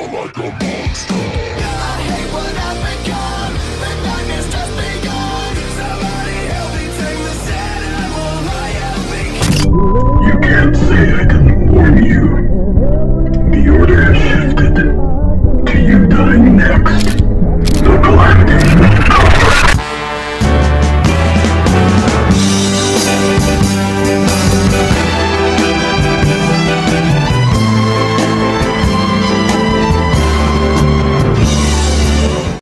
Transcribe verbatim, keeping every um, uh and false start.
like a monster. I hate what I've become. The nightmare's just begun. Somebody help me take this animal I have become. You can't say I didn't warn you.